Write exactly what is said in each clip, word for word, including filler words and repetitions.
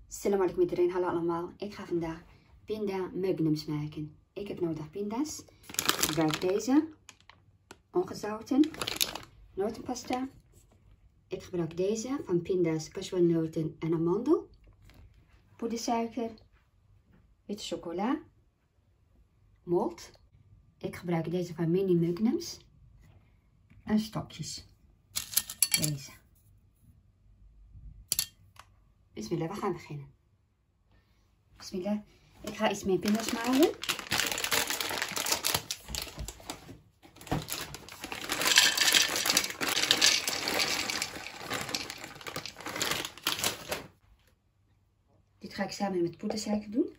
Assalamu alaikum iedereen, hallo allemaal. Ik ga vandaag pinda magnums maken. Ik heb nodig pinda's. Ik gebruik deze, ongezouten, notenpasta. Ik gebruik deze van pinda's, cashewnoten en amandel. Poedersuiker, witte chocola, malt. Ik gebruik deze van mini magnums en stokjes. Deze. Bismillah, we gaan beginnen. Bismillah, ik ga iets meer pinda's malen. Dit ga ik samen met poedersuiker doen.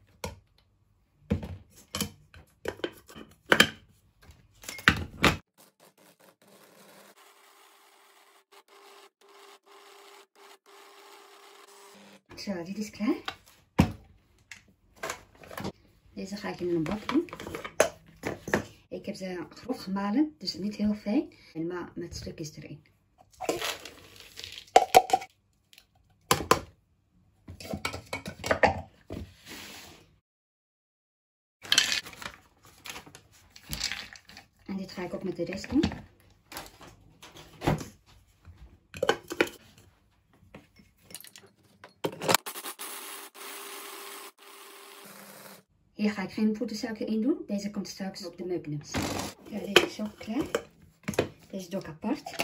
Zo, dit is klaar. Deze ga ik in een bak doen. Ik heb ze grof gemalen, dus niet heel fijn, maar met stukjes erin. En dit ga ik ook met de rest doen. Hier ga ik geen poedersuiker in doen. Deze komt straks op de magnums. Ja, deze is ook klaar. Deze doe ik apart.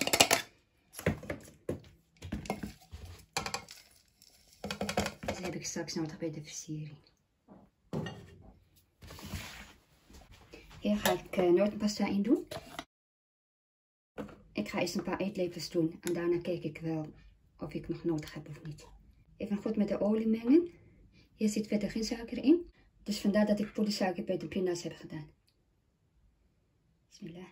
Deze heb ik straks nodig bij de versiering. Hier ga ik uh, notenpasta in doen. Ik ga eerst een paar eetlepels doen en daarna kijk ik wel of ik nog nodig heb of niet. Even goed met de olie mengen. Hier zit verder geen suiker in. Dus vandaar dat ik poedersuiker bij de pinda's heb gedaan. Bismillah.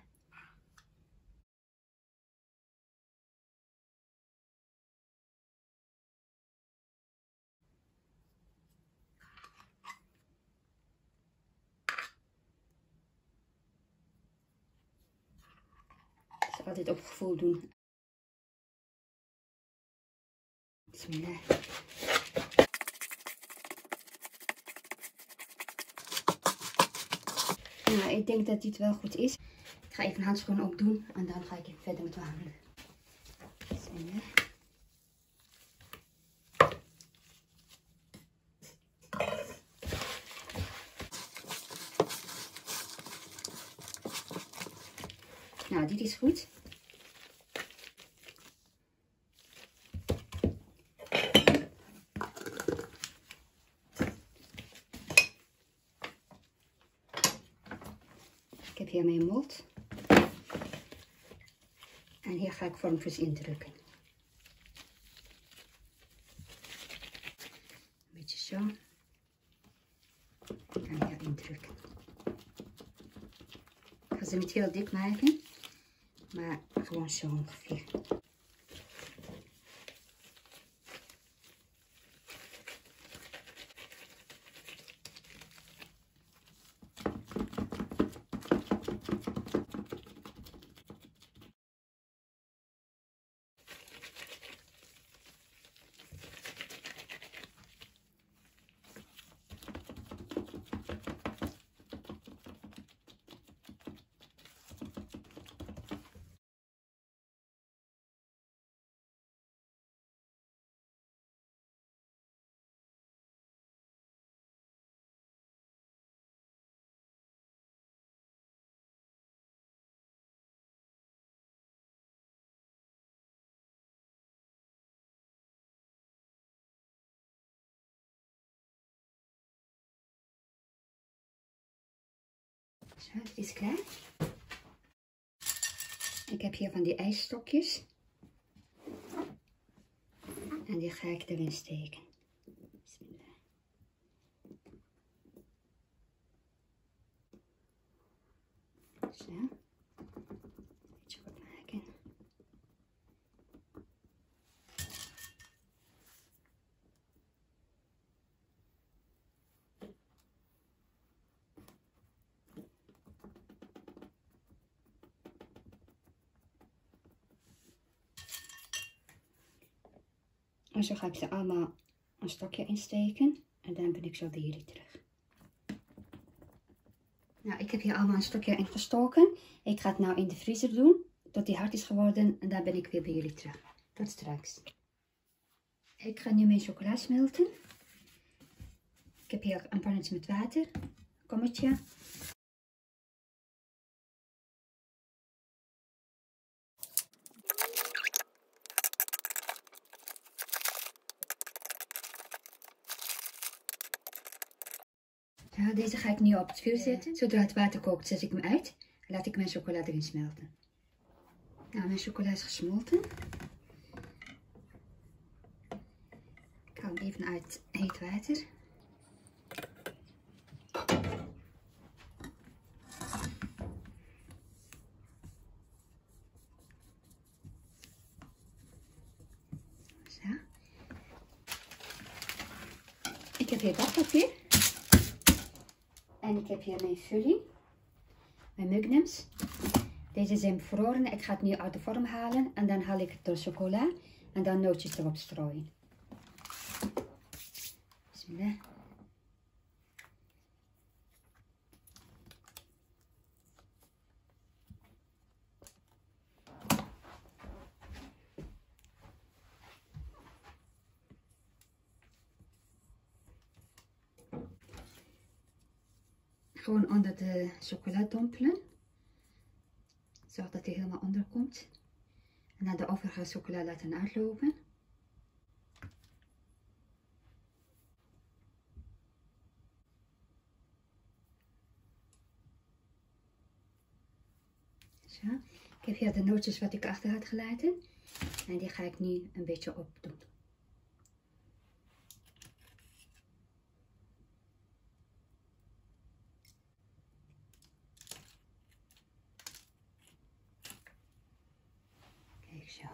Dus altijd op gevoel doen. Bismillah. Nou, ik denk dat dit wel goed is. Ik ga even handschoenen opdoen en dan ga ik verder met mijn handen. Bismillah. Nou, dit is goed. Ik heb hier mijn mot. En hier ga ik vormpjes indrukken. Een beetje zo. En hier indrukken. Ik ga ze niet heel dik maken, maar gewoon zo ongeveer. Zo, het is klaar. Ik heb hier van die ijsstokjes. En die ga ik erin steken. Bismillah. Zo. Een beetje goed maken. En zo ga ik ze allemaal een stokje insteken en dan ben ik zo bij jullie terug. Nou, ik heb hier allemaal een stokje ingestoken. Ik ga het nou in de vriezer doen tot die hard is geworden en dan ben ik weer bij jullie terug. Tot straks. Ik ga nu mijn chocola smelten. Ik heb hier een pannetje met water, een kommetje. Ja, deze ga ik nu op het vuur zetten. Zodra het water kookt, zet ik hem uit en laat ik mijn chocola erin smelten. Nou, mijn chocola is gesmolten. Ik haal hem even uit heet water. Zo. Ik heb hier bakpapier. En ik heb hier mijn vulling. Mijn magnums. Deze zijn bevroren. Ik ga het nu uit de vorm halen. En dan haal ik de chocola. En dan nootjes erop strooien. Bismillah. Gewoon onder de chocola dompelen. Zorg dat hij helemaal onder komt. En dan de overige chocola laten uitlopen. Zo. Ik heb hier de nootjes wat ik achter had gelaten. En die ga ik nu een beetje opdoen. Kijk zo.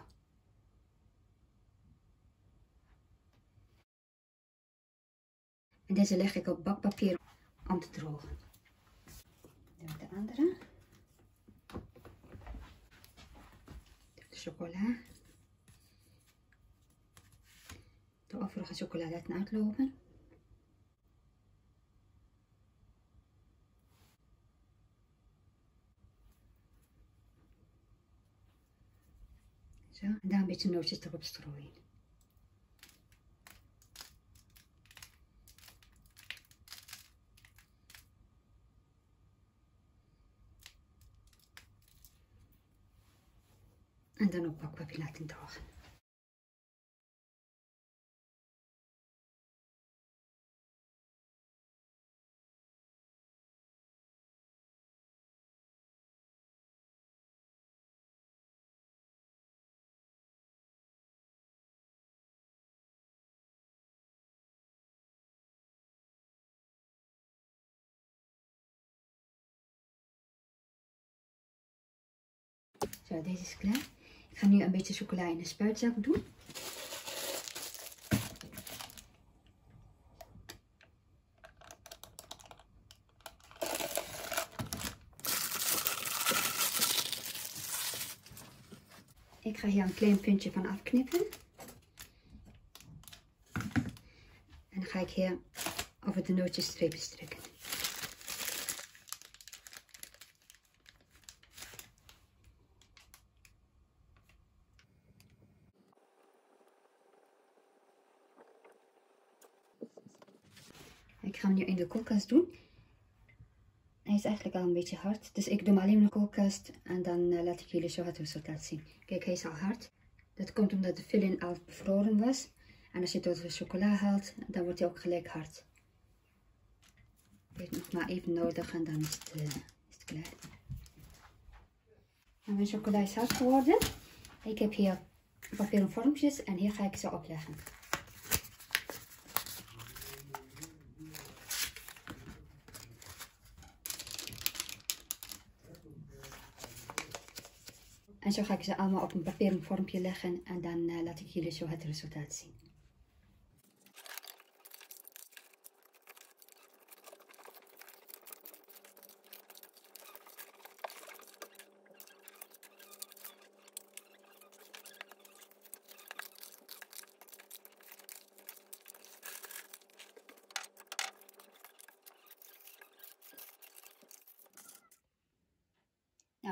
En deze leg ik op bakpapier om te drogen. Dan de andere. De chocola. De overige chocola laten uitlopen. Zo, en daar een beetje nootjes erop strooien. En dan op bakpapier laten drogen. Zo, deze is klaar. Ik ga nu een beetje chocola in de spuitzak doen. Ik ga hier een klein puntje van afknippen. En dan ga ik hier over de nootjes strepen strikken. Ik ga hem nu in de koelkast doen. Hij is eigenlijk al een beetje hard. Dus ik doe hem alleen in de koelkast. En dan uh, laat ik jullie zo het resultaat zien. Kijk, hij is al hard. Dat komt omdat de vulling al bevroren was. En als je het door de chocola haalt, dan wordt hij ook gelijk hard. Ik heb nog maar even nodig en dan is het, uh, is het klaar. En mijn chocola is hard geworden. Ik heb hier papieren vormpjes en hier ga ik ze opleggen. En zo ga ik ze allemaal op een papieren vormpje leggen en dan uh, laat ik jullie zo het resultaat zien.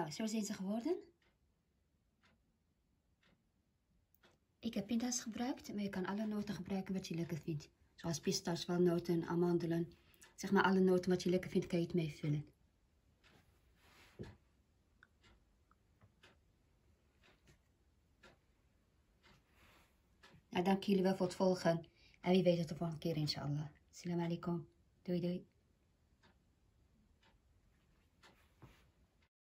Nou, zo zijn ze geworden. Ik heb pinda's gebruikt, maar je kan alle noten gebruiken wat je lekker vindt. Zoals pistaches, walnoten, amandelen. Zeg maar alle noten wat je lekker vindt, kan je het mee vullen. Nou, dank jullie wel voor het volgen. En wie weet tot de volgende keer, inshallah. Assalamu alaikum. Doei doei.